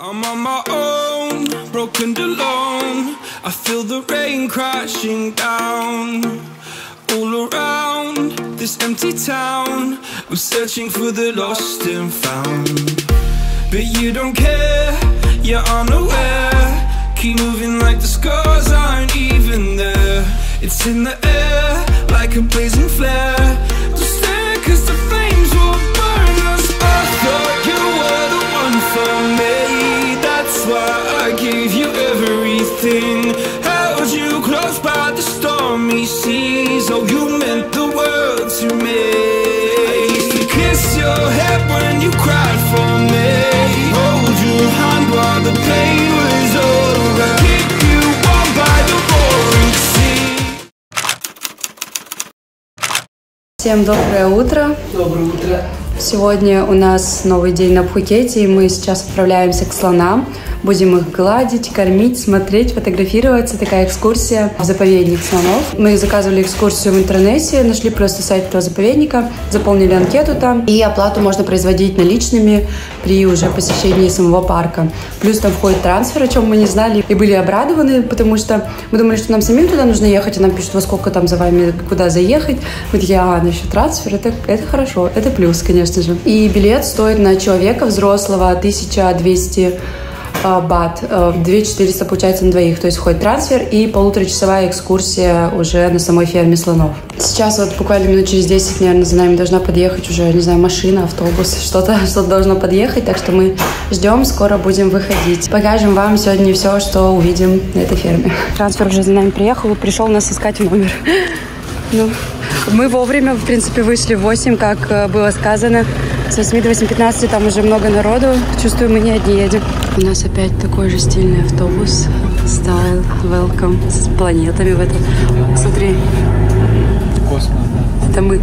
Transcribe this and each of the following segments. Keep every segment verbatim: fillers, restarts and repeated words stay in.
I'm on my own, broken alone. I feel the rain crashing down all around this empty town. I'm searching for the lost and found, but you don't care, you're unaware. Keep moving like the scars aren't even there. It's in the air like a blazing flare. Just stare, cause the flames will burn us. I thought you were the one for me, that's why I gave you everything. Held you close by the stormy seas. Oh, you meant the world to me. I used to kiss your head when you cried for me, hold your hand while the pain was over, keep you warm by the roaring sea. Всем доброе утро. Доброе утро. Сегодня у нас новый день на Пхукете, и мы сейчас отправляемся к слонам. Будем их гладить, кормить, смотреть, фотографироваться. Такая экскурсия в заповедник слонов. Мы заказывали экскурсию в интернете, нашли просто сайт этого заповедника, заполнили анкету там. И оплату можно производить наличными при уже посещении самого парка. Плюс там входит трансфер, о чем мы не знали. И были обрадованы, потому что мы думали, что нам самим туда нужно ехать. И нам пишут, во сколько там за вами, куда заехать. Мы такие, а, насчет трансфера, это, это хорошо, это плюс, конечно же. И билет стоит на человека взрослого тысяча двести бат, две тысячи четыреста получается на двоих, то есть входит трансфер и полуторачасовая экскурсия уже на самой ферме слонов. Сейчас вот буквально минут через десять, наверное, за нами должна подъехать уже, не знаю, машина, автобус, что-то что-то должно подъехать, так что мы ждем, скоро будем выходить. Покажем вам сегодня все, что увидим на этой ферме. Трансфер уже за нами приехал, пришел нас искать в номер. Ну, мы вовремя, в принципе, вышли в восемь, как было сказано. С восьми до восьми пятнадцати там уже много народу. Чувствую, мы не одни едем. У нас опять такой же стильный автобус. Style, welcome. С планетами в этом. Смотри. Космос. Это мы.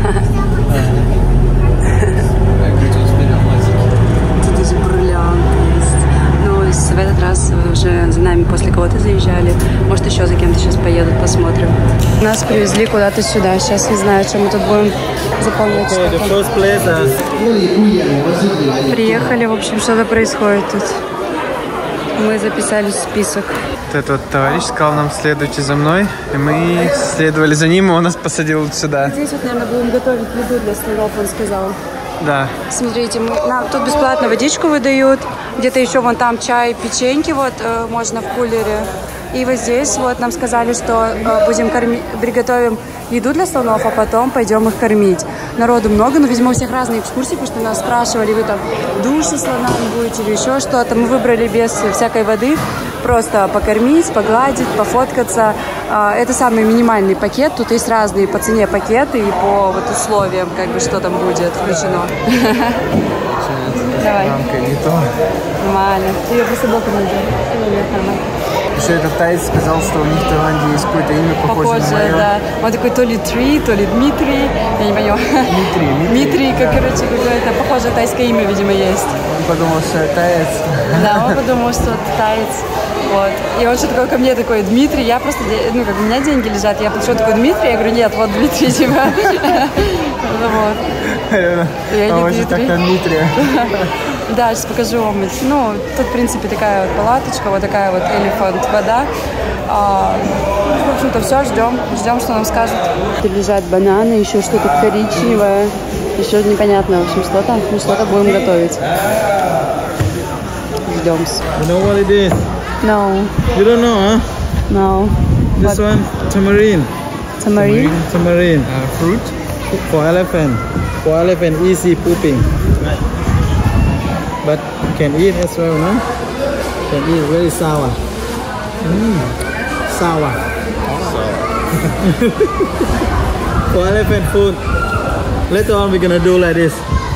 Тут даже бриллианты есть. Ну, в этот раз уже за нами после кого-то заезжали. Может, еще за кем-то сейчас поедут, посмотрим. Нас привезли куда-то сюда. Сейчас не знаю, чем мы тут будем заполнять. Приехали, в общем, что-то происходит тут. Мы записались в список. Вот этот вот товарищ сказал нам, следуйте за мной. И мы следовали за ним, и он нас посадил вот сюда. Здесь вот, наверное, будем готовить еду для слонов, он сказал. Да. Смотрите, мы, нам тут бесплатно водичку выдают. Где-то еще вон там чай, печеньки вот э, можно в кулере. И вот здесь вот нам сказали, что э, будем кормить, приготовим еду для слонов, а потом пойдем их кормить. Народу много, но, видимо, у всех разные экскурсии, потому что нас спрашивали, вы там душ со слонами будете или еще что-то. Мы выбрали без всякой воды, просто покормить, погладить, пофоткаться. Э, это самый минимальный пакет, тут есть разные по цене пакеты и по вот условиям, как бы, что там будет включено. Давай. Рамка не то. Нормально. Ты ее просто боком найдешь. Нет, нормально. Еще этот таец сказал, что у них в Таиланде есть какое-то имя похожее, похоже на мое. Да. Он такой то ли Три, то ли Дмитрий. Я не поняла. Дмитрий. Дмитрий, как, короче, какое-то похожее тайское имя, видимо, есть. Он подумал, что это таец. Да, он подумал, что это таец. Вот. И он что такое ко мне такой, Дмитрий, я просто, ну, как у меня деньги лежат, я подошел такой, Дмитрий, я говорю, нет, вот Дмитрий, типа. Вот. Я не Дмитрий. Так-то Дмитрия. Да, сейчас покажу вам. Ну, тут, в принципе, такая вот палаточка, вот такая вот элефант вода. А, в общем-то, все, ждем. Ждем, что нам скажут. Тут лежат бананы, еще что-то коричневое. Еще непонятно, в общем, что там. Ну, что-то будем готовить. Ждем. You know what it is? No. You don't know, huh? No. This What? one, tamarind. Tamarind? Tamarind. Uh, fruit for elephant. For elephant, easy pooping. But can eat as well, no? Can eat very sour. Mm. Sour. For elephant food. Later on we're gonna do like this.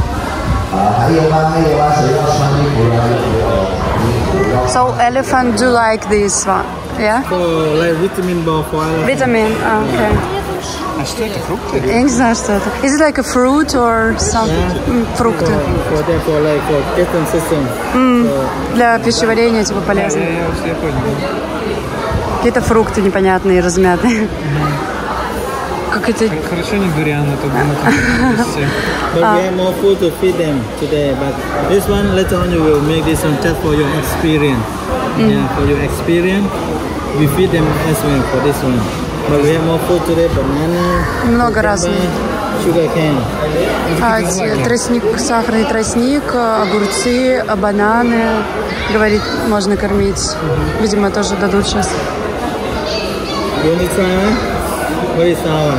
So elephant do like this one, yeah? For like vitamin bar for elephant. Vitamin, ah, okay. А что это, фрукты? Я не знаю, что это. Is it like a fruit or something? Yeah. Фрукты. For, for, them, for like for digestion system. Mm. So, Для пищеварения, типа, полезно. я, я, я понял. Какие-то фрукты непонятные, размятые. Как это? Хорошо не дуриан, а то бы. But we have more food to feed them today. But this one later on you will make this one just for your experience. Mm. Yeah, for your experience, we feed them as well for this one. But we have more food today. Banana, много разных. Sugar cane. А, тростник, сахарный тростник, огурцы, бананы. Говорит, можно кормить. Видимо, тоже дадут сейчас. You want to try one? Very sour.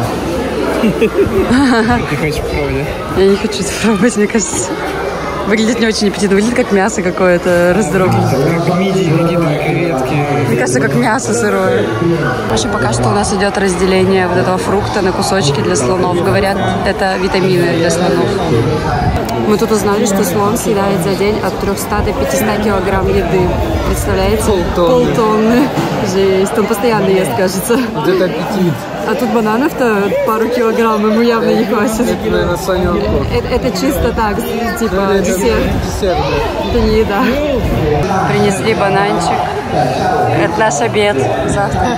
Ты хочешь попробовать, да? Я не хочу это пробовать, мне кажется. Выглядит не очень аппетитно, выглядит как мясо какое-то раздробленное. Как мидии, какие-то креветки. Мне кажется, как мясо сырое. В общем, пока что у нас идет разделение вот этого фрукта на кусочки для слонов. Говорят, это витамины для слонов. Мы тут узнали, что слон съедает за день от трёхсот до пятисот килограмм еды. Представляете? Полтонны. Полтонны. Жесть. Он постоянно ест, кажется. Вот это аппетит. А тут бананов-то пару килограмм ему явно не хватит. Это, наверное, Санёнку. Это, это чисто так, типа Это, это десерт. Десерт, да. Это не еда. Принесли бананчик. Это наш обед завтра.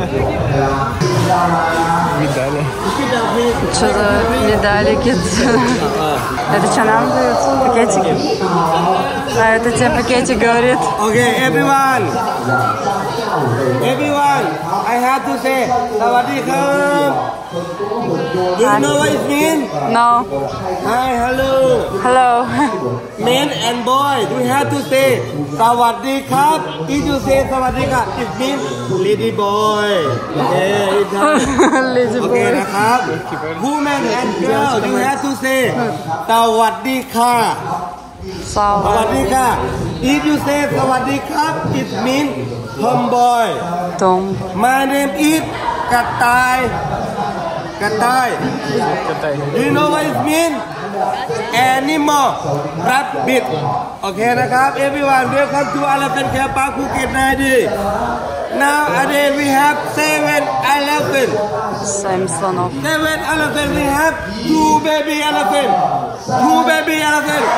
Медали. Что за медалики? Это что нам дают? Пакетики? А это тебе пакетик говорит. Okay, everyone. Everyone, I have to say, Sawadee. Do you know what it means? No. Hi, hello. Hello. Men and boys, we have to say Sawadee Krab. If you say Sawadee Krab, it means lady boy. Okay, it's time. Lady Okay, boy. นะครับ Women and girls, you have to say Sawadee Krab. Sawadee Krab. If you say Sawadee Krab, it means tomboy. Tom. My name is Katai. Katai. Do you know what it means? Animal. Rabbit. Okay,นะครับ everyone, welcome to Elephant Care Park Phuket Nadi. Nowadays we have seven elephants. Семь слонов. Seven elephants. We have two baby elephants. Two baby elephants.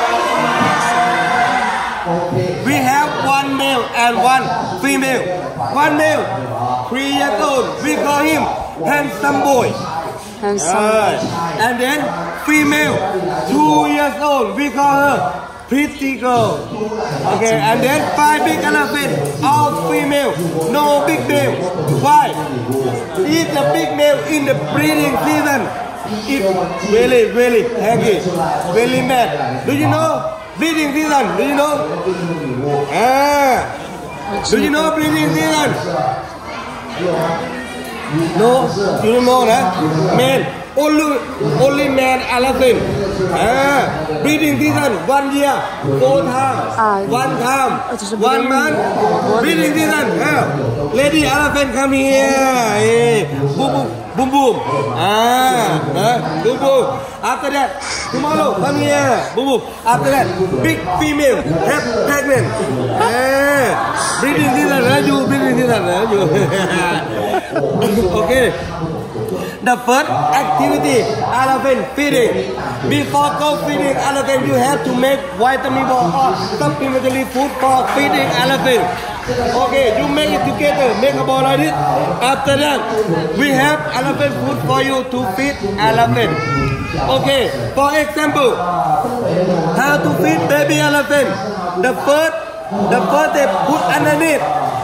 We have one male and one female. One male, three years old. We call him handsome boy. Handsome. Uh, and then female, two years old. We call her pretty girl. Okay, and then five big elephants, all female, no big male. Why? If the big male in the breeding season, it really, really hungry, really mad. Do you know? Breeding season, do you know? Ah, do you know breeding season? No, you don't know, nah? Man, only, only man elephant. Ah, breeding season, one year, four times, Ah, one time, это же one breeding- month. Вот. Breeding season, ah, lady elephant come here, hey, boom, boom, boom, boom. Ah, ah, boom, boom. After that, tomorrow come here, boom, boom. After that, big female have pregnant. Ah, breeding season, ah, you breeding season, ah, you. Okay. The first activity, elephant feeding. Before go feeding elephant, you have to make vitamin or supplementary food for feeding elephant. Okay, you make it together, make a ball like this. After that, we have elephant food for you to feed elephant. Okay, for example, how to feed baby elephant. The first, the first they put underneath.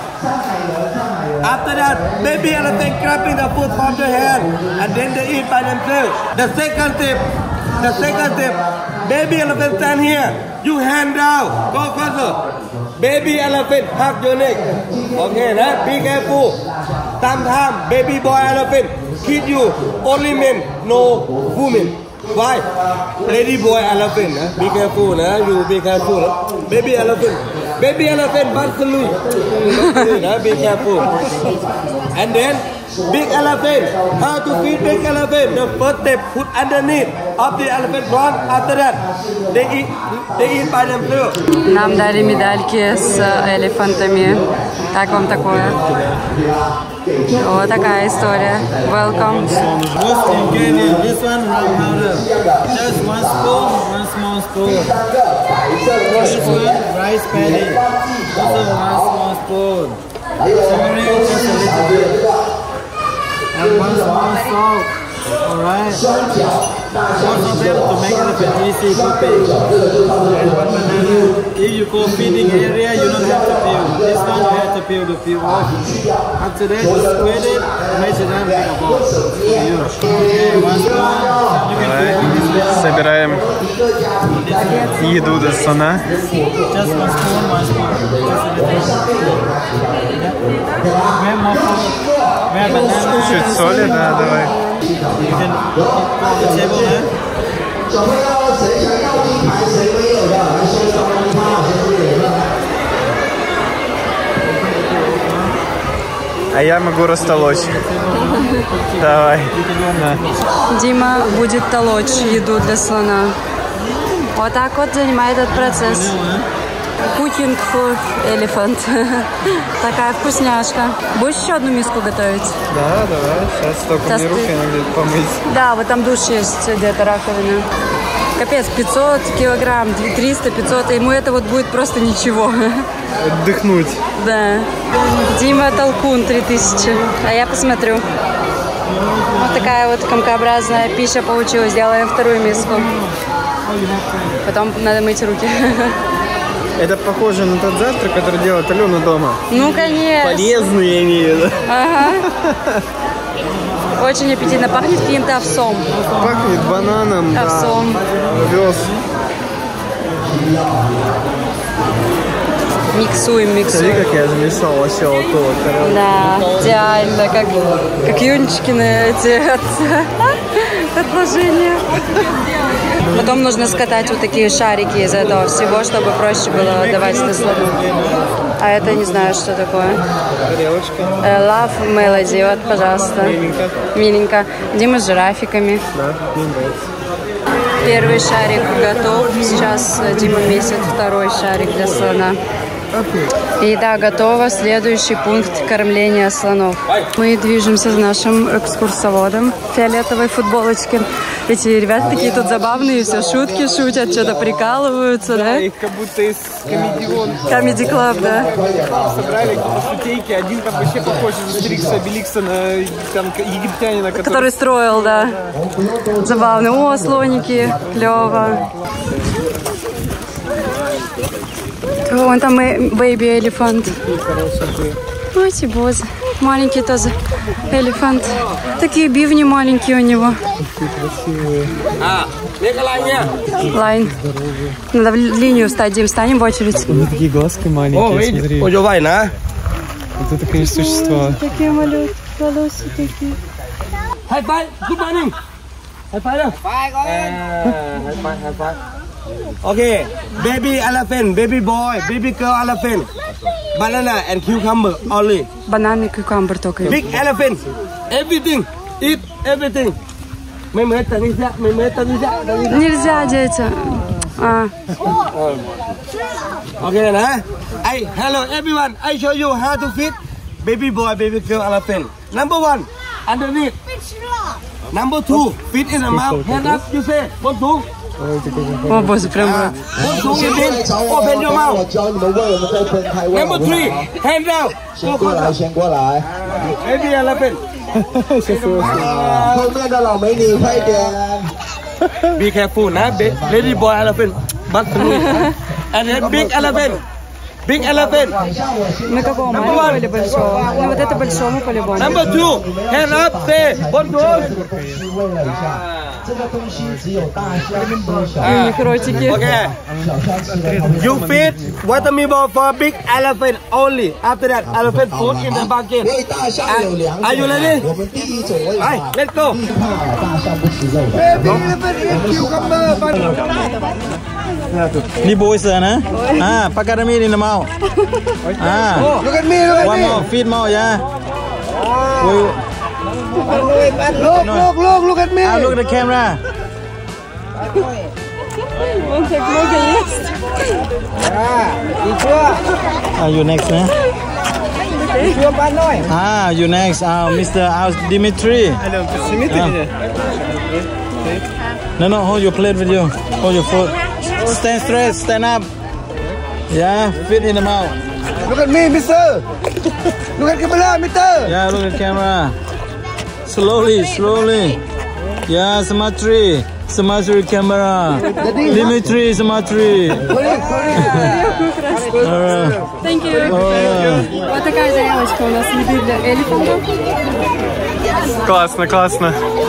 After that, baby elephant grabbing the food from the hand and then they eat by themselves. The second step, the second step, baby elephant stand here. You hand down, go closer. Baby elephant hug your neck. Okay, right? Be careful. Sometimes baby boy elephant hit you. Only men, no women. Why? Lady boy elephant, huh? Be careful, huh? You be careful. Huh? Baby elephant. Baby elephant, Barcelona. Be careful. And then, big elephant. How to feed big elephant? The first step, put underneath of the elephant front. After that, they eat, they eat by themselves. Нам дали медальки с элефантами. Как вам такое? Вот такая история. Welcome. Most ingredient, this one rum powder. Just one spoon, one small spoon. This one rice paddy. Also one small spoon. Sorry, just a little bit. And one small salt. Alright. Most of them to make elephant easy pooping. And one banana. If you go feeding area, you don't have to peel. This one you have to peel to peel off. After that, you squeeze it, make it up like a ball. Okay, one spoon. You can put it this way. Собираем еду для слона. Just one spoon, one spoon. Just a little. Where more food? Where banana? Чуть соли, да, давай. You can put on the table, huh? А я могу растолочь. Давай. Дима будет толочь еду для слона. Вот так вот занимает этот процесс. Cooking for elephant. Такая вкусняшка. Будешь еще одну миску готовить? Да, давай. Сейчас только Сейчас мне руки ты... надо помыть. Да, вот там душ есть, где-то раковина. Капец, пятьсот килограмм, триста пятьсот, ему это вот будет просто ничего. Отдохнуть. Да. Дима толкун три тысячи, а я посмотрю. Вот такая вот комкообразная пища получилась. Делаем вторую миску. Потом надо мыть руки. Это похоже на тот завтрак, который делает Алена дома. Ну, конечно. Полезный, я имею в виду. Ага. Очень аппетитно. Пахнет каким-то овсом. Пахнет бананом, Овсом. да. Овес. Миксуем, миксуем. Смотри, как я замешал вообще вот то вот. Да, идеально. Как, как Юнчикины эти отложения. Потом нужно скатать вот такие шарики из этого всего, чтобы проще было давать на слону. А это не знаю, что такое. Тарелочка. Love Melody, вот, пожалуйста. Миленько. Миленько. Дима с жирафиками. Да, мне нравится. Первый шарик готов. Сейчас Дима месит второй шарик для слона. Еда готова. Следующий пункт кормления слонов. Мы движемся с нашим экскурсоводом в фиолетовой футболочке. Эти ребята такие тут забавные, все шутки шутят, что-то прикалываются, да? Их как будто из комедион. Comedy Club, да. Собрали какие-то шутейки. Один там вообще похож на Астерикса, Обеликса, на там, египтянина, который... Который строил, да. Забавный. О, слоники. Клево. Вон там baby элефант. Ой, боже. Маленький тоже элефант. Такие бивни маленькие у него. Лайн. Надо в линию встать, Дим, встанем в очередь. Вот такие глазки маленькие, смотри. Ой, давай, на. Вот это, конечно, существа. Такие малютки, волосы такие. High-five, good morning. High-five đâu? High-five, high-five. Okay, baby elephant, baby boy, baby girl elephant, banana and cucumber only. Бананы, кукамбер только. Big elephant, everything, eat everything. Mấy mấy tao đi ra, mấy mấy tao đi ra, tao đi ra. Нельзя, дети. А. Okay, na. I hello everyone. I show you how to feed baby boy, baby girl elephant. Number one, underneath. Number two, feed in the mouth. Hand up, you say. One, two. О, боже, прям рот. One, two, you mean open your mouth. Number three, hand down. Go, go, go. Baby elephant. Be careful, na. Baby boy elephant. But and then big elephant. Big elephant. На какого маленького или большого? Ну вот это большому по-любому. Number two, hand up, say, one, two. У них ротики. Okay. You feed watermelon for big elephant only. After that, elephant food in the bucket. Uh, are you ready? Right, let's go. Ni boy sir, na? Ah, pakai rami in the mouth. Ah, Look at me, look at one me. more, feed more, yeah. Look, look, look, look at me. Ah, look at the camera. Он так много ест. Ah, you next, na? Ah, you next. Ah, Mister Dimitri. Ален, ты сними ты меня? No, no, hold your plate with you. Hold your foot. Stand straight, stand up. Yeah, feed in the mouth. Look at me, mister. Look at camera, mister. Yeah, look at camera. Slowly, slowly. Yeah, смотри. Смотри камера. Дмитрий, смотри. Thank you. Вот такая тарелочка у нас еды для элефантов. Классно, классно.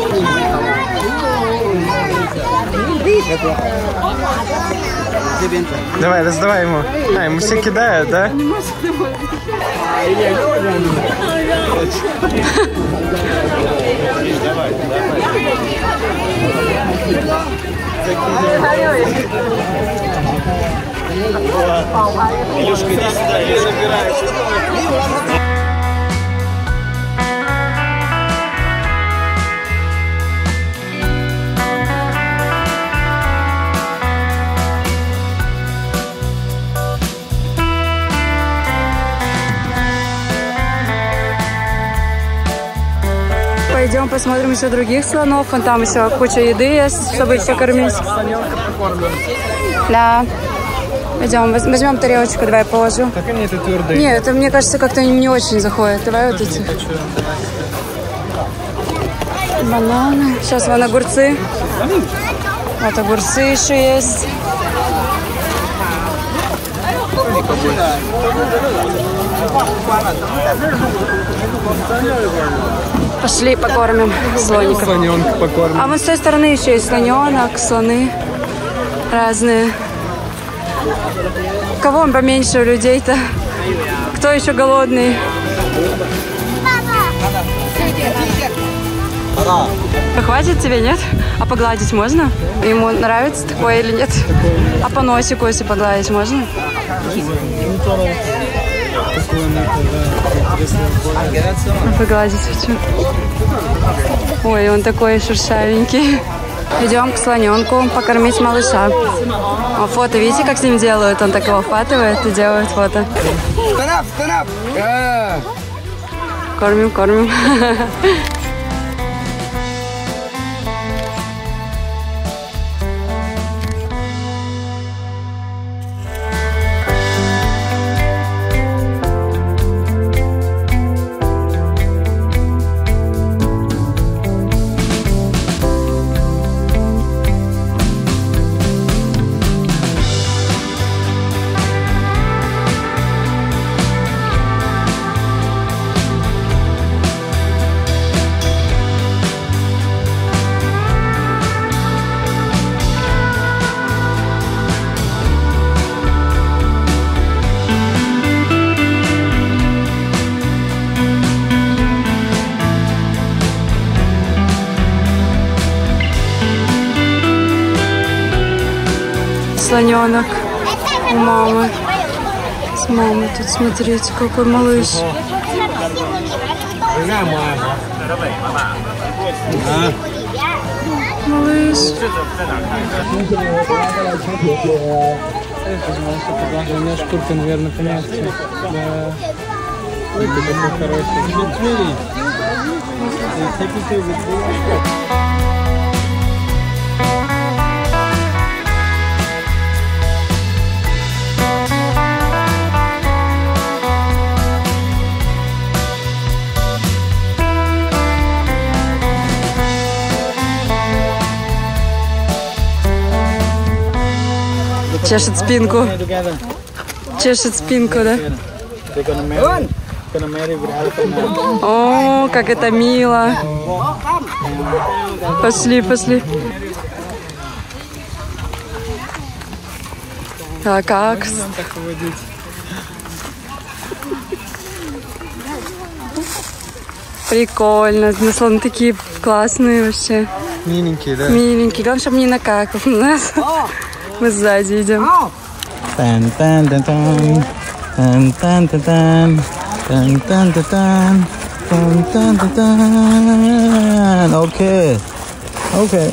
Давай, раздавай ему. А, ему все кидают, да? Илюшка, иди сюда, я забираюсь. Пойдем посмотрим еще других слонов. Вон там еще куча еды есть, чтобы их покормить. Да. Пойдем, возьмем тарелочку, давай положу. Так они это твердые. Нет, это, мне кажется, как-то они не очень заходят. Давай вот эти. Бананы. Сейчас вон огурцы. Вот огурцы еще есть. Пошли покормим слоников. Слоненка покормим. А вот с той стороны еще есть слоненок, слоны разные. Кого поменьше у людей-то? Кто еще голодный? Хватит тебе, нет? А погладить можно? Ему нравится такое или нет? А по носику, если погладить, можно? Погладить хочу. Ой, он такой шершавенький. Идем к слоненку покормить малыша. А фото, видите, как с ним делают? Он так его вхватывает и делает фото. Кормим, кормим. Слоненок у мамы. С мамой тут, смотрите, какой малыш. Малыш. У меня шкурка, наверное, помягче. Да. Ой, ты такой хороший. Чешет спинку. Чешет спинку, да? О, как это мило. Пошли, пошли. А как? Прикольно. Слоны такие классные вообще. Миленькие, да? Миленькие. Главное, чтобы не накакал на нас. Мы сзади идем. Окей. Окей.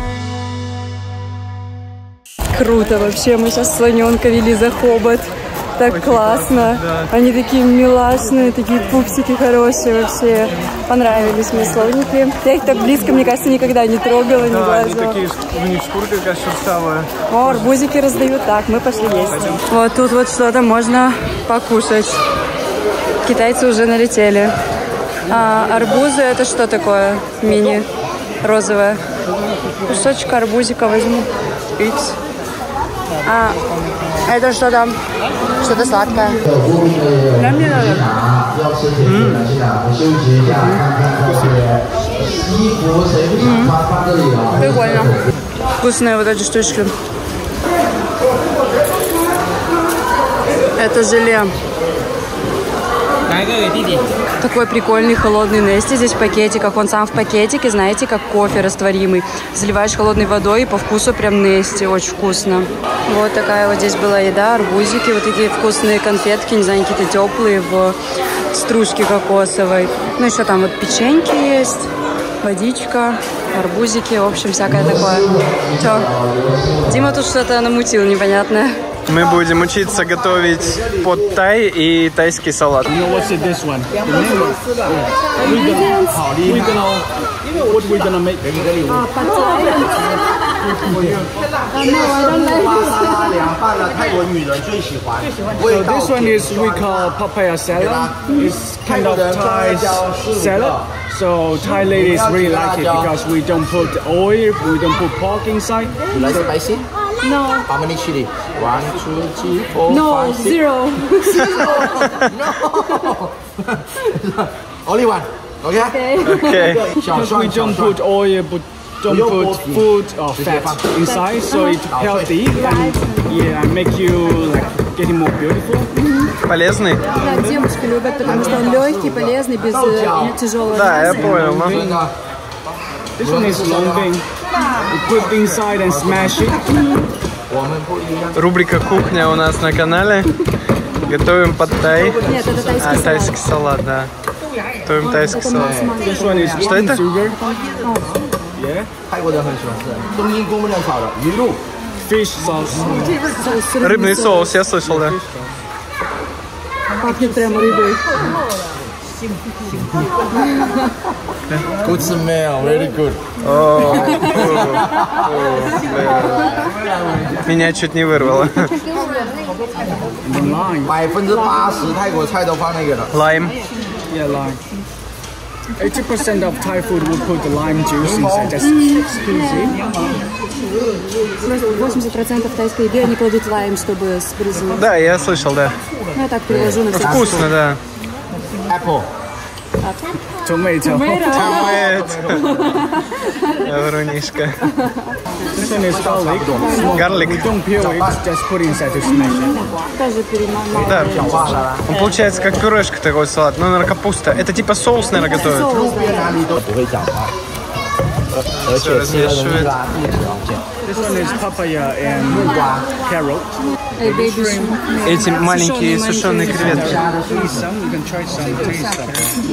Круто вообще. Мы сейчас слоненка вели за хобот. Так классно. Да. Они такие милашные, такие пупсики хорошие вообще. Понравились мне слоники. Я их так близко, мне кажется, никогда не трогала, не Да, они гладила. такие, у них шкурка такая шерстявая. О, арбузики раздают. Так, мы пошли есть. Вот тут вот что-то можно покушать. Китайцы уже налетели. А, арбузы это что такое? Мини розовое. Кусочек арбузика возьму. Икс. А, это что там? Что-то сладкое. Да, мне надо. Прикольно. Вкусные вот эти штучки. Это желе. Такой прикольный холодный Нести. Здесь в пакетиках. Он сам в пакетике, знаете, как кофе растворимый. Заливаешь холодной водой и по вкусу прям Нести. Очень вкусно. Вот такая вот здесь была еда. Арбузики. Вот такие вкусные конфетки. Не знаю, какие-то теплые в стружке кокосовой. Ну, еще там вот печеньки есть. Водичка. Арбузики. В общем, всякое такое. Все. Дима тут что-то намутил непонятное. Мы будем учиться готовить под тай и тайский салат. You know what's in this one? The name is, yeah. We're gonna, we're gonna, what we're gonna make? So this one is we call papaya salad. It's kind of Thai salad. So Thai ladies really like it because we don't put oil, we don't put pork inside. You like spicy? No. How many chili? One, two, three, four, No, five, six. zero. No. Only one. Okay. Okay. Because we don't put oil, but don't put food or fat inside, so it's healthy and yeah, make you like getting more beautiful. Полезный? Да, девушки любят, потому что он легкий, полезный, без э, тяжелого. Да, я понял. Ну. This one is long bean. You put inside and smash it. Рубрика «Кухня» у нас на канале. Готовим под тай. Нет, это тайский А, салат. тайский салат, да. Готовим тайский салат. This one is Что это? sugar. Yeah. 泰国人很喜欢吃，冬阴功能炒的鱼露。 Fish sauce. Рыбный соус, я слышал, да. Пахнет прямо рыбой. Good smell, very good. О, о, бля. Меня чуть не вырвало. Lime. 百分之八十泰国菜都放那个了。 Лайм. Yeah, lime. eighty percent of Thai food will put the lime juice inside. Just squeeze it. восемьдесят процентов тайской еды они кладут лайм, чтобы сбрызнули. Да, я слышал, да. Ну, я так перевожу на всякий Вкусно, да. Apple. Tomato. Привет. Врунишка. This one is garlic. Small. Garlic. We don't peel it, just put inside to smash it. Тоже перемалываю. Да. Он получается как пюрешка такой салат, но, наверное, капуста. Это типа соус, наверное, готовят. 哪里都不会讲话，而而且切了的那个啊一条件。 This one is papaya and carrot. Эй, baby shrimp. Эти маленькие сушеные креветки. Taste some. You can try some. Taste some.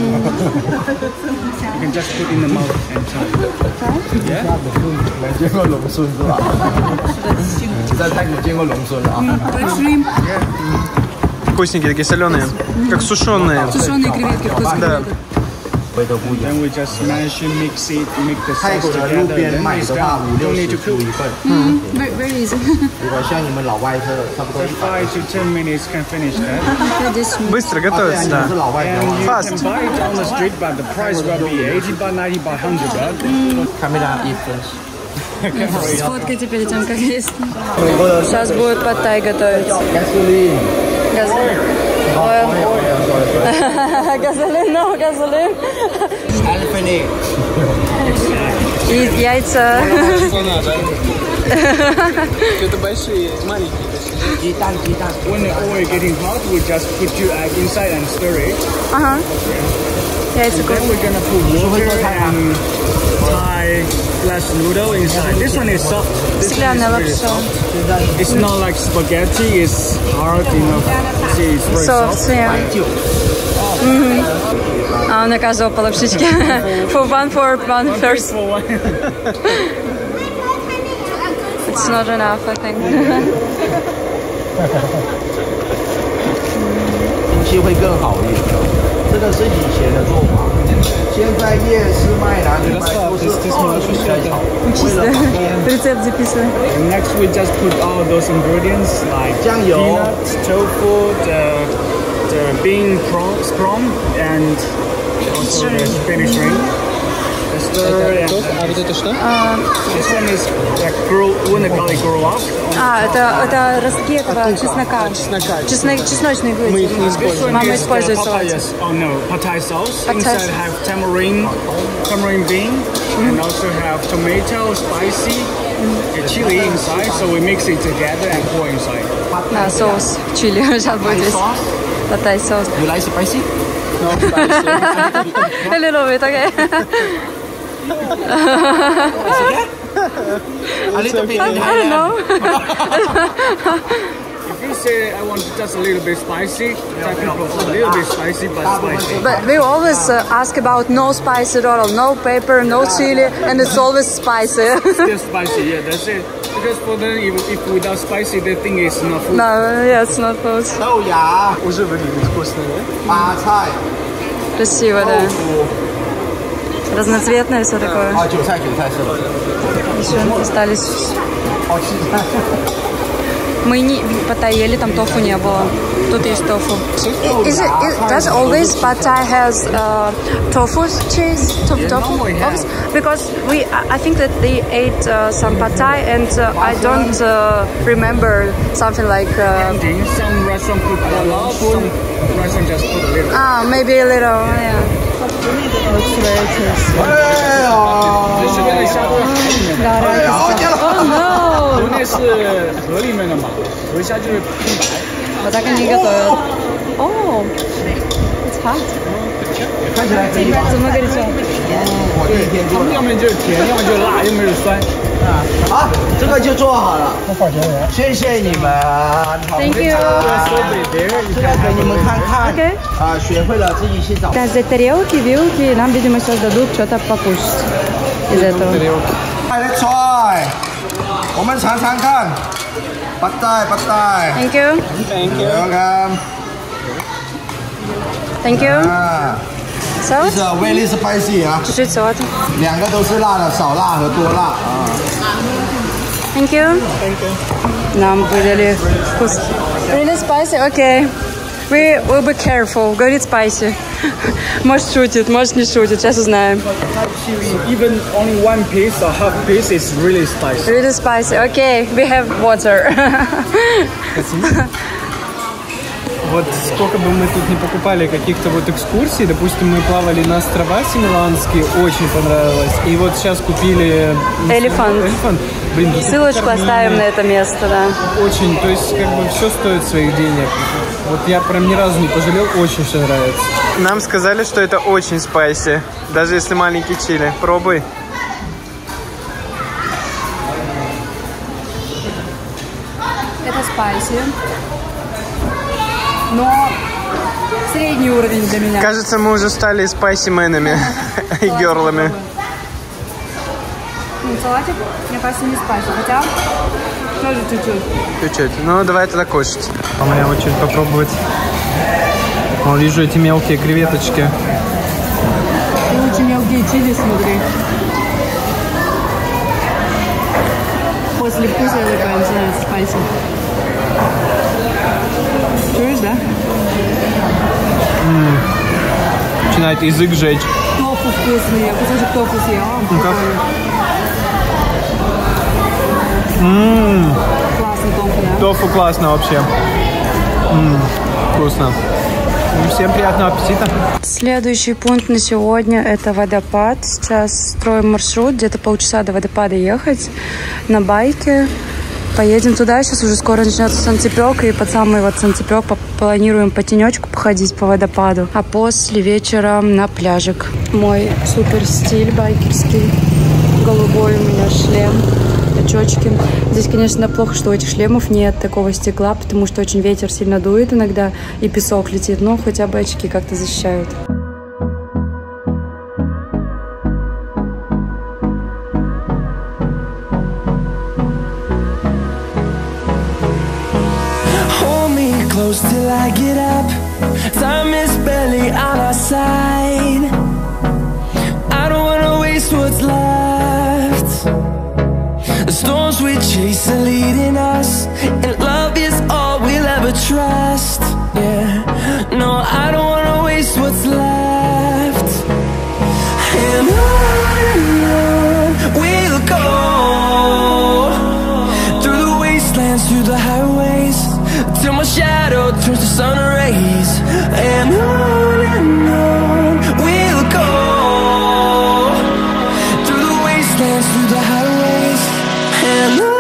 You can just put in the mouth and try. Yeah. 没见过龙孙是吧？在泰国见过龙孙了啊。 Вкусненькие, такие соленые. Как сушеные. Сушеные креветки вкусные. Да. Then we just smash it, mix it, make the 泰 sauce 国的路 together. 边 Then 卖 it's 的话， done. 五 Don't 六 need 十 to 出 cook. 一份。 Very, very easy. 如果像你们老外车，差不多一百。 Five to ten minutes can finish that. Быстро готовится, 你 да. 是老外 And 车吗 you Fast. can buy it on the street, but the price will be eighty baht, ninety baht, one hundred baht. ？Camera eat first. Сфоткайте перед тем, как есть. Сейчас будет под тай готовить. Gasoline. Газолин. Газолин, no, газолин. Elephant egg. И яйца. Это большие, маленькие. 鸡蛋，鸡蛋。 When the oil getting hot, we just put two egg inside and stir it. Ага. Яйца Then we're gonna put water and Thai glass noodle inside. This one is soft. This one Стеклянная is very лапша. soft. It's not like spaghetti. It's hard enough. See, it's very Софт, soft. yeah. Мгм. А он наказывал по лапшичке. For one, for one first. For one. It's not enough, I think. 西会更好一点。这个是以前的做法，现在夜市卖哪里卖都是比较好。 Рецепт записывай. Next we just put all those ingredients like peanuts, tofu, the, the bean prawn, prawn and also the Spanish ring. А вот это что? This one is like grow, when the garlic grow up. А, это, это ростки этого чеснока. Чеснока. Чеснок, чесночный гвоздь. Мы их не используем. Мама использует салат. Oh no, pad thai sauce. Pad thai. Inside have tamarind, tamarind bean, mm-hmm. and also have tomato, spicy, and chili inside. So we mix it together and pour inside. А, соус чили сейчас будет здесь. Pad thai sauce. You like spicy? No, spicy. A little bit, okay. A little bit. I don't know. If you say I want just a little bit spicy, Thai people a little bit spicy, but spicy. But we always uh, ask about no spicy at all, no pepper, no chili, and it's always spicy. Still spicy, yeah, that's it. Because for them, if, if without spicy, they think it's not food. No, yeah, it's not food. 豆芽 Уже выглядит вкусно, да? 八菜 Красиво, да. 豆腐 Разноцветное все такое. 啊，韭菜韭菜是吧？ Еще остались. 好吃。 Мы не потаели, там тофу не было. Тут есть тофу. Is it, is, does always pad thai has uh, tofu cheese? Tofu, tofu? Always? Because we, I think that they ate uh, some pad thai and uh, I don't uh, remember something like. Uh, Some restaurant put a lot, some restaurant just put a little. Ah, maybe a little, yeah. Looks very tasty. 哎呀！ Oh no! 国内是河里面的嘛，河下就是冰白。 Вот так они готовят. Oh, it's hot. 看起来可以吧？ 怎么горячо? 我第一天做的。 要么就是甜，要么就是辣，要么就是酸。 好，这个就做好了。谢谢你们。 Thank you. 这个给你们看看。 Okay. 啊，学会了自己去找。 Так, взять тарелки, вилки, нам, видимо, сейчас дадут что-то покушать из этого. 来菜，我们尝尝看。不带不带。 Thank you. Thank you. 看。 Thank you. 啊， Салат? 是 very spicy 啊， Чуть-чуть салата. 两个都是辣的，少辣和多辣啊。 Thank you. Нам выдали вкус. Really spicy? Okay. We will be careful. Говорит spicy. Может шутит, может не шутит. Сейчас узнаем. Even only one piece or half piece is really spicy. Really spicy. Okay, we have water. Вот сколько бы мы тут не покупали каких-то вот экскурсий, допустим, мы плавали на острова Семиланские, очень понравилось. И вот сейчас купили... Элефант. Элефант. Блин, Ссылочку оставим на это место, да. Очень, то есть как бы все стоит своих денег. Вот я прям ни разу не пожалел, очень все нравится. Нам сказали, что это очень спайси, даже если маленький чили. Пробуй. Это спайси. Но средний уровень для меня. Кажется, мы уже стали спайсименами и герлами. Салатик, мне кажется, не спайси, хотя тоже чуть-чуть. Чуть-чуть. Ну, давай тогда кушать. А моя очередь попробовать. О, вижу эти мелкие креветочки. И очень мелкие чили, смотри. После вкуса я такая начинается спайси. Чуешь, да? М-м. Начинает язык жечь. Тофу вкусный, я кусочек тофу съела. Ну-ка. Ммм. Классный тофу, да? Тофу классно вообще. Ммм. Вкусно. Всем приятного аппетита. Следующий пункт на сегодня — это водопад. Сейчас строим маршрут, где-то полчаса до водопада ехать на байке. Поедем туда, сейчас уже скоро начнется солнцепек, и под самый вот солнцепек планируем по тенечку походить по водопаду, а после вечером на пляжик. Мой супер стиль байкерский, голубой у меня шлем, очечки. Здесь, конечно, плохо, что у этих шлемов нет такого стекла, потому что очень ветер сильно дует иногда и песок летит, но хотя бы очки как-то защищают. close till I get up. Time is barely on our side. I don't wanna waste what's left. The storms we chase are leading us, and love is all we'll ever trust. Yeah, no, I don't wanna waste what's left. And on and on we'll go, through the wastelands, through the highways, till my shadow turns to sun rays. And on and on we'll go, through the wastelands, through the highways, and on.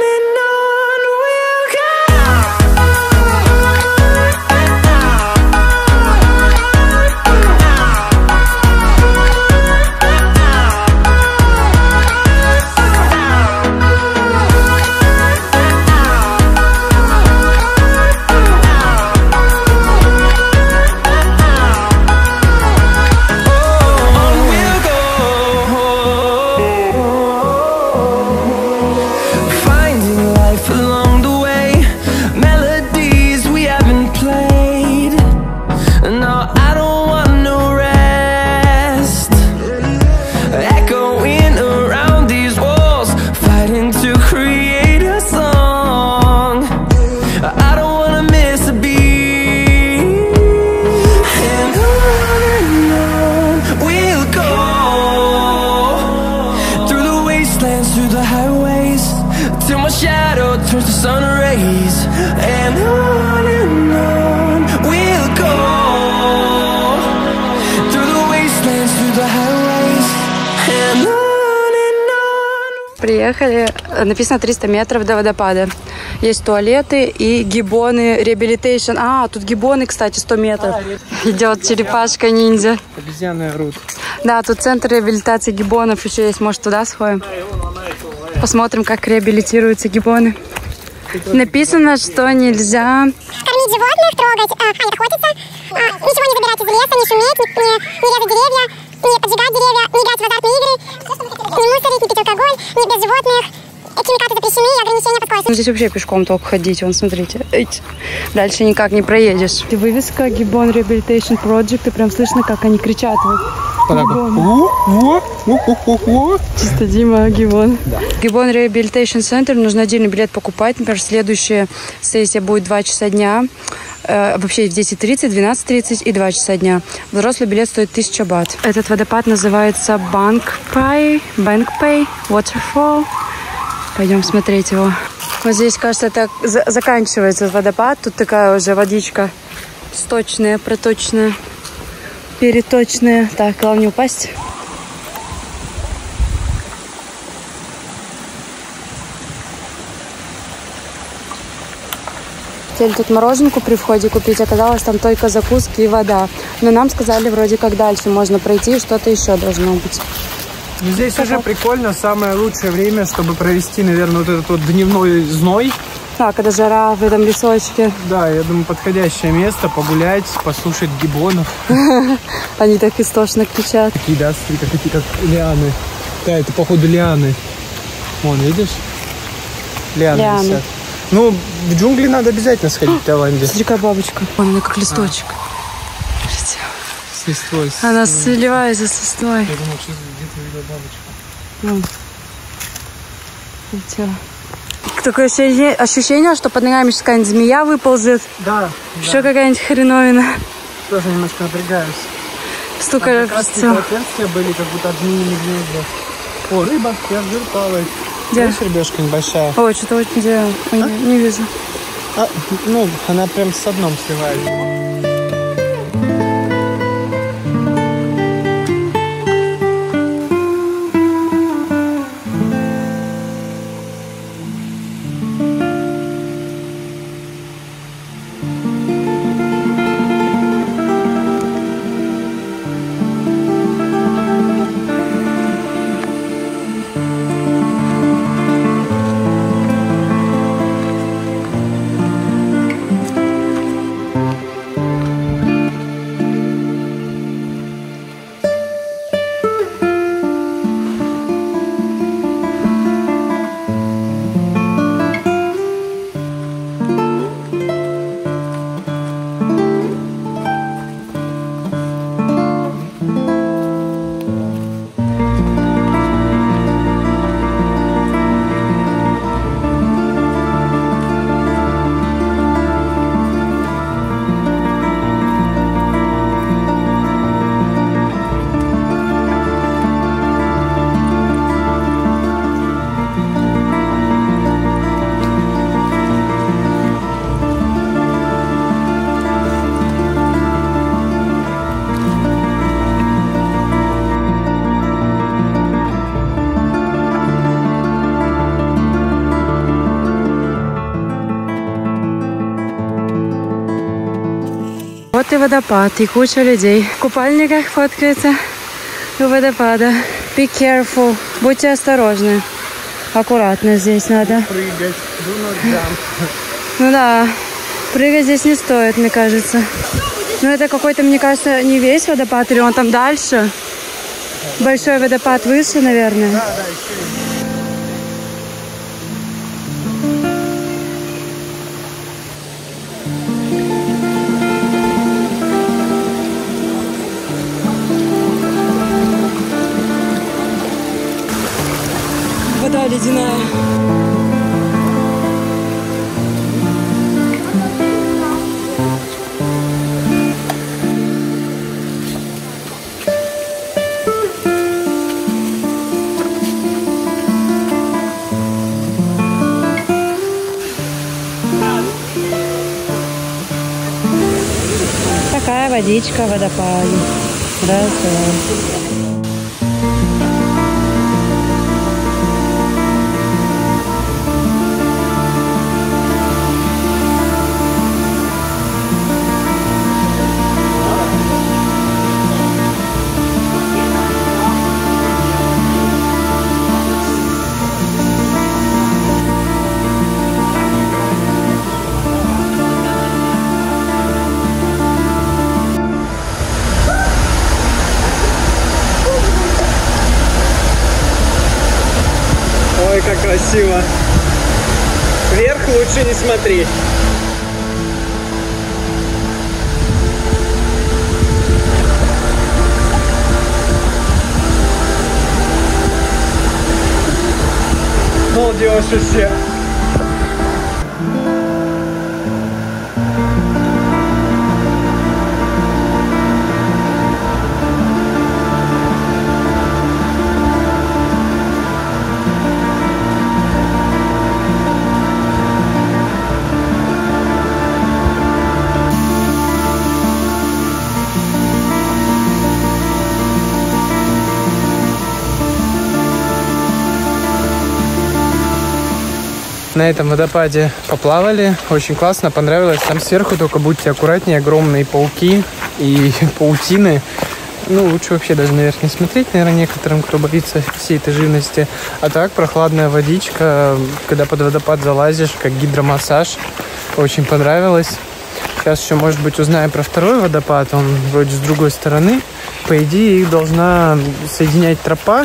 Приехали, написано триста метров до водопада. Есть туалеты и гиббоны, реабилитейшн. А, тут гиббоны, кстати, сто метров. Идет черепашка-ниндзя. Обезьяны орут. Да, тут центр реабилитации гиббонов еще есть. Может, туда сходим? Посмотрим, как реабилитируются гиббоны. Написано, что нельзя кормить животных, трогать, а, их охотиться, а, ничего не забирать из леса, не шуметь, не, не, не резать деревья, не поджигать деревья, не играть в азартные игры, не мусорить, не пить алкоголь, не без животных. Химикаты запрещены и ограничения по скорости. Здесь вообще пешком только ходить, вон, смотрите. Эть. Дальше никак не проедешь. И вывеска Gibbon Rehabilitation Project, и прям слышно, как они кричат. Чисто Дима Gibbon. Да. Gibbon Rehabilitation Center, нужно отдельный билет покупать. Например, следующая сессия будет два часа дня. Э, вообще в десять тридцать, двенадцать тридцать и два часа дня. Взрослый билет стоит тысяча бат. Этот водопад называется Bank Pay, Bank Pay Waterfall. Пойдем смотреть его. Вот здесь, кажется, это за заканчивается водопад. Тут такая уже водичка сточная, проточная, переточная. Так, главное не упасть. Хотели тут мороженку при входе купить, оказалось там только закуски и вода. Но нам сказали, вроде как дальше можно пройти, что-то еще должно быть. Ну, здесь Что уже так? Прикольно, самое лучшее время, чтобы провести, наверное, вот этот вот дневной зной. Да, когда жара в этом лесочке. Да, я думаю, подходящее место погулять, послушать гиббонов. Они так истошно кричат. Такие, да, смотри, какие как лианы. Да, это походу лианы. Вон, видишь? Лианы, лианы. Висят. Ну, в джунгли надо обязательно сходить в Таиланде. Смотри, какая бабочка. Вон она как листочек. А. С листвой. С... Она сливается с листвой. Я думал, что где-то видела бабочку. Ну. Такое ощущение, ощущение, что под ногами сейчас какая-нибудь змея выползет. Да. Еще да. Какая-нибудь хреновина. Тоже немножко напрягаюсь. Столько раз все. Отверстия были, как будто от змеи медведя. О, рыба, я вижу, плавает. Где? Видишь, рыбешка небольшая. Ой, что-то очень где? А? Не, не вижу. А, ну, она прям с дном сливает. Вот и водопад, и куча людей. В купальниках фоткаются у водопада. Be careful. Будьте осторожны. Аккуратно здесь надо. Прыгать. Do not jump. Ну да, прыгать здесь не стоит, мне кажется. Но это какой-то, мне кажется, не весь водопад, или он там дальше. Большой водопад выше, наверное. Да, да, еще есть. Вода ледяная. Такая водичка в водопаде. Раз, два. Ой, как красиво. Вверх лучше не смотреть. Молодежь все. На этом водопаде поплавали, очень классно, понравилось. Там сверху только будьте аккуратнее, огромные пауки и паутины. Ну, лучше вообще даже наверх не смотреть, наверное, некоторым, кто боится всей этой живности. А так, прохладная водичка, когда под водопад залазишь, как гидромассаж. Очень понравилось. Сейчас еще, может быть, узнаем про второй водопад, он вроде с другой стороны. По идее, их должна соединять тропа.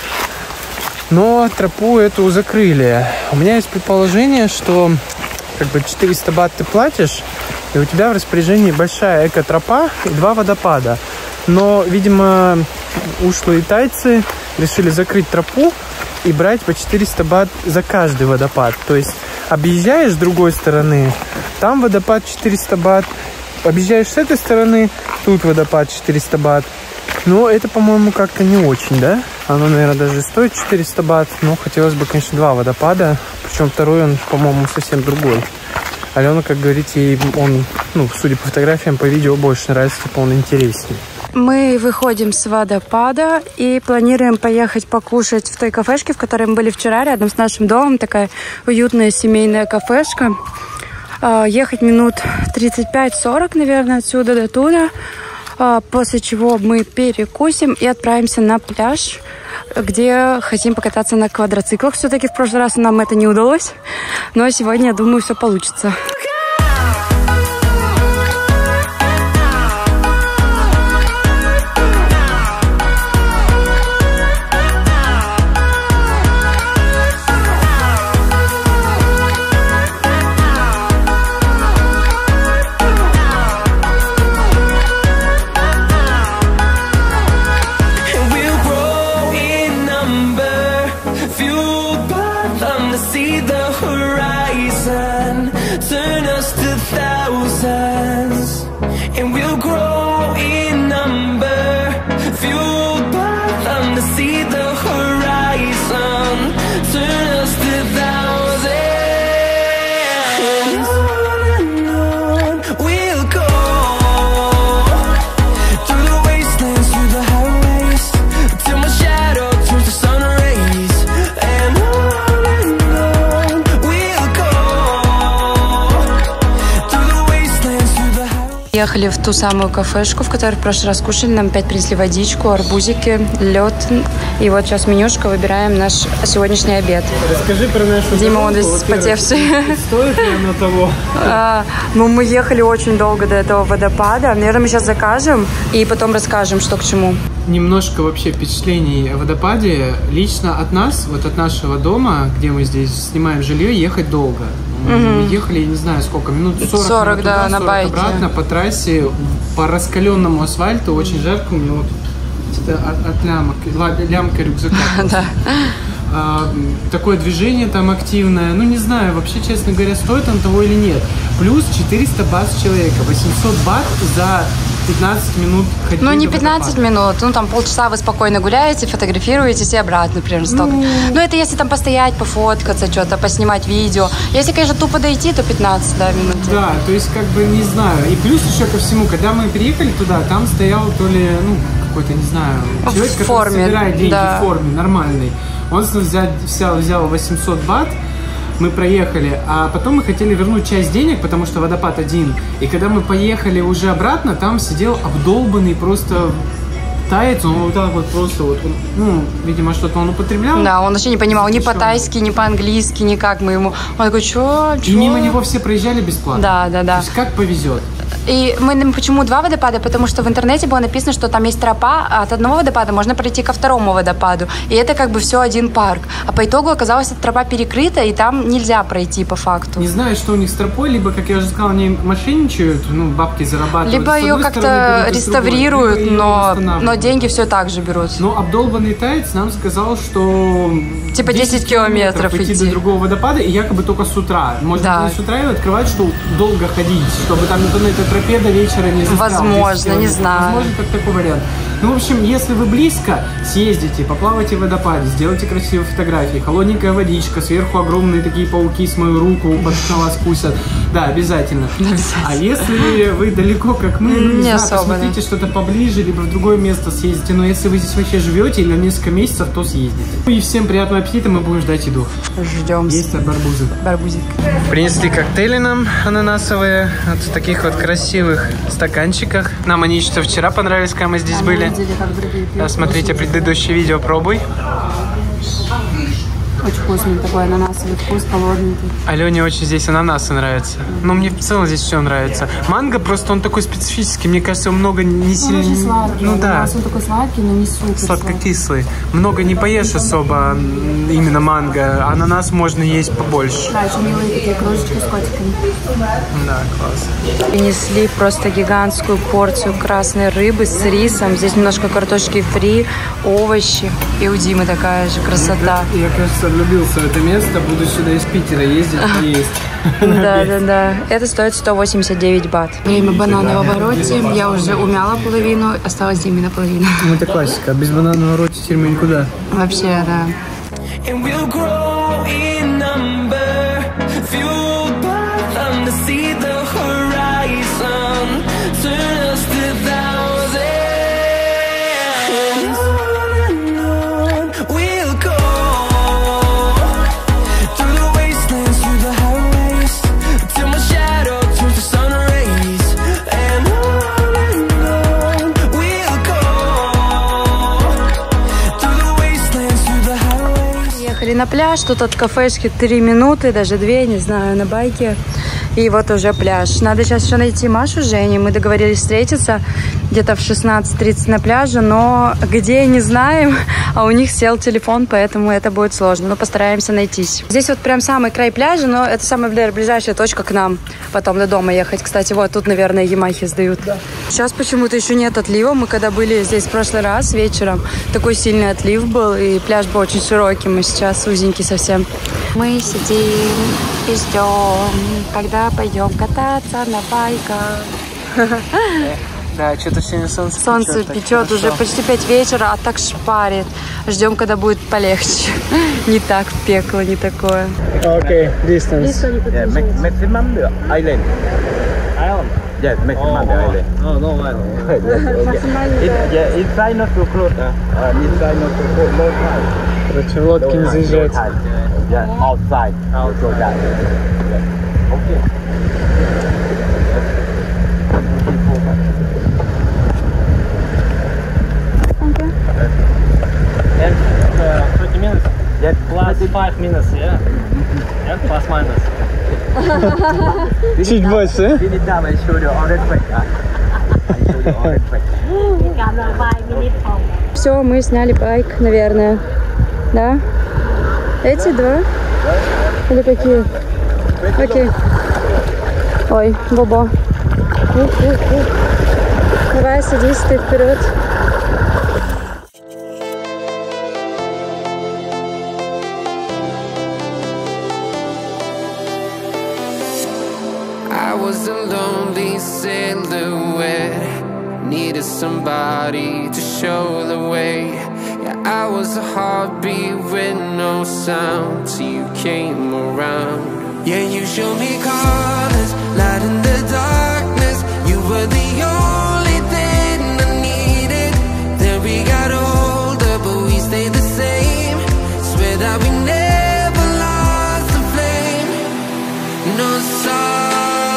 Но тропу эту закрыли. У меня есть предположение, что как бы четыреста бат ты платишь, и у тебя в распоряжении большая эко-тропа и два водопада. Но, видимо, ушлые тайцы решили закрыть тропу и брать по четыреста бат за каждый водопад. То есть объезжаешь с другой стороны, там водопад четыреста бат, объезжаешь с этой стороны, тут водопад четыреста бат. Но это, по-моему, как-то не очень, да? Оно, наверное, даже стоит четыреста бат. Но хотелось бы, конечно, два водопада. Причем второй, он, по-моему, совсем другой. Алена, как говорите, ей он, ну, судя по фотографиям, по видео больше нравится, типа он интереснее. Мы выходим с водопада и планируем поехать покушать в той кафешке, в которой мы были вчера, рядом с нашим домом. Такая уютная семейная кафешка. Ехать минут тридцать пять сорок, наверное, отсюда до туда. После чего мы перекусим и отправимся на пляж, где хотим покататься на квадроциклах. Все-таки в прошлый раз нам это не удалось, но сегодня, я думаю, все получится. See the horizon turn Ехали в ту самую кафешку, в которой в прошлый раз кушали. Нам опять принесли водичку, арбузики, лед. И вот сейчас менюшка, выбираем наш сегодняшний обед. Расскажи про нашу Дима, он весь вспотевший. Стоит ли оно того? А, ну, мы ехали очень долго до этого водопада. Наверное, мы сейчас закажем и потом расскажем, что к чему. Немножко вообще впечатлений о водопаде. Лично от нас, вот от нашего дома, где мы здесь снимаем жилье, ехать долго. Мы угу. ехали, я не знаю сколько, минут сорок, сорок минут да, туда, на сорок байке. Обратно по трассе, по раскаленному асфальту, очень жарко. У меня вот от, от лямок, лямка рюкзака. Да. А, такое движение там активное. Ну, не знаю, вообще, честно говоря, стоит он того или нет. Плюс четыреста бат с человека, восемьсот бат за пятнадцать минут ходьбы. Ну, не пятнадцать минут, ну, там полчаса вы спокойно гуляете, фотографируетесь и обратно примерно столько. Ну, ну это если там постоять, пофоткаться, что-то, поснимать видео. Если, конечно, тупо дойти, то пятнадцать, да, минут. Да, то есть, как бы, не знаю. И плюс еще ко всему, когда мы приехали туда, там стоял то ли, ну, какой-то, не знаю, человек, в форме, который собирает деньги да. в форме, нормальный. Он взял, взял, взял восемьсот бат, мы проехали, а потом мы хотели вернуть часть денег, потому что водопад один. И когда мы поехали уже обратно, там сидел обдолбанный просто таец, он вот так вот просто, вот, ну, видимо, что-то он употреблял. Да, он вообще не понимал ни по-тайски, ни по-английски, никак мы ему. Он такой, чё, чё? И мимо него все проезжали бесплатно. Да, да, да. То есть как повезет. И мы почему два водопада? Потому что в интернете было написано, что там есть тропа, а от одного водопада можно пройти ко второму водопаду. И это как бы все один парк. А по итогу оказалось, что тропа перекрыта, и там нельзя пройти по факту. Не знаю, что у них с тропой, либо, как я уже сказала, они мошенничают, ну, бабки зарабатывают. Либо ее как-то реставрируют, другой, но, но деньги все так же берут. Но обдолбанный таец нам сказал, что типа десять километров идти до другого водопада, и якобы только с утра. Может, да. не с утра его открывать, что долго ходить, чтобы там никто на этой тропе до вечера не застрял. Возможно, не знаю. Возможно, как такой вариант. Ну, в общем, если вы близко, съездите, поплавайте в водопаде, сделайте красивые фотографии, холодненькая водичка, сверху огромные такие пауки с мою руку на вас кусят. Да, обязательно. обязательно. А если вы далеко, как мы, ну, не, не знаю, особо, посмотрите да. что-то поближе, либо в другое место съездите. Но если вы здесь вообще живете или на несколько месяцев, то съездите. Ну и всем приятного аппетита, мы будем ждать еду. Ждем. Есть барбузы. Барбузик. Принесли коктейли нам ананасовые, вот в таких вот красивых стаканчиках. Нам они еще вчера понравились, когда мы здесь а были. Видели, как да, смотрите предыдущее видео, пробуй. Очень вкусный такой ананасовый вкус, холодненький. Алене очень здесь ананасы нравятся. Но мне в целом здесь все нравится. Манго просто он такой специфический. Мне кажется, много не сильно... Он очень сладкий. Ну да. Он такой сладкий, но не супер. Сладкокислый. Много не поешь особо именно манго. Ананас можно есть побольше. Да, еще милые такие кружечки с котиками. Да, класс. Принесли просто гигантскую порцию красной рыбы с рисом. Здесь немножко картошки фри, овощи. И у Димы такая же красота. Я, я кажется, влюбился в это место, буду сюда из Питера ездить и есть. Да, да, да. Это стоит сто восемьдесят девять бат. Время бананового роти. Я уже умяла половину, осталась Димина половина. Ну, это классика. Без бананового роти теперь мы никуда. Вообще, да. На пляж, тут от кафешки три минуты, даже две, не знаю, на байке. И вот уже пляж. Надо сейчас еще найти Машу с Женей. Мы договорились встретиться где-то в шестнадцать тридцать на пляже, но где, не знаем. А у них сел телефон, поэтому это будет сложно. Но постараемся найтись. Здесь вот прям самый край пляжа, но это самая ближайшая точка к нам. Потом до дома ехать. Кстати, вот тут, наверное, Ямахи сдают. Да. Сейчас почему-то еще нет отлива. Мы когда были здесь в прошлый раз вечером, такой сильный отлив был, и пляж был очень широкий. Мы сейчас узенький совсем. Мы сидим и ждем, когда пойдем кататься на байках. Да, что-то сегодня солнце Солнце печет, печет уже почти пять вечера, а так шпарит. Ждем, когда будет полегче. Не так пекло, не такое. Окей, distance. Yeah, maximum the island. Island? Yes, maximum the island. Oh, no island. It, yeah, inside not too close. Uh, inside not too close. Low tide. Короче, лодки не заезжают. Yeah, outside. Outside. Okay. five minutes, yeah? Yeah, plus minus. Чуть больше. We need time, I show you all that trick. I show you all that trick. Все, мы сняли байк, наверное. Да? Эти два? Или какие? Окей. Ой, Бобо. Давай, садись ты вперед. I was a lonely silhouette, needed somebody to show the way. Yeah, I was a heartbeat with no sound till you came around. Yeah, you showed me colors, light in the darkness. You were the only thing I needed. Then we got older, but we stayed the same. Swear that we never lost the flame. No sorry.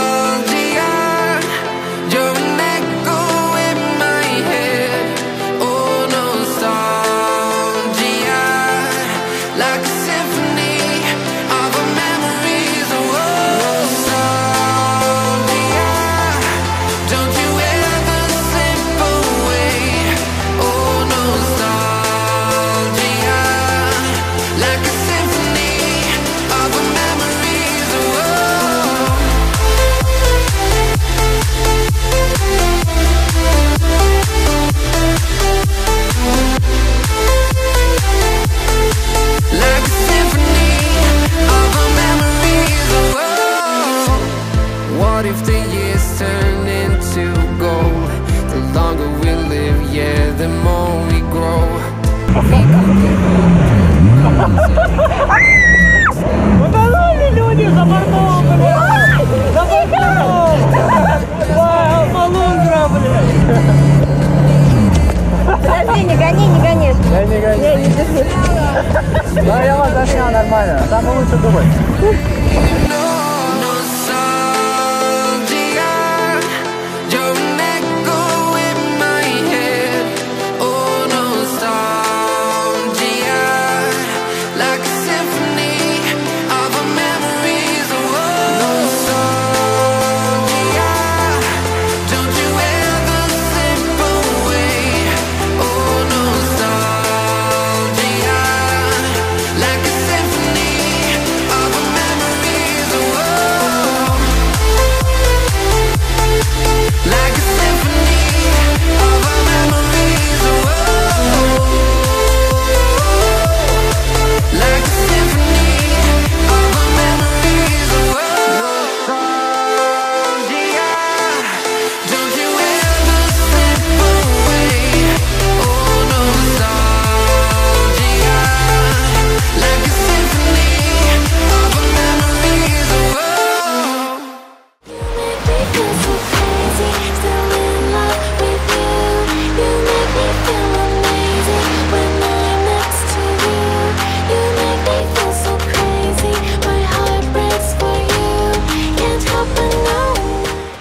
Люди за бортом, блядь! За бортом! Вау, малунгра, блядь! Подожди, не гони, не гони. Я не гони. Не, не держи. Да, я вас заснял нормально. Там лучше думать.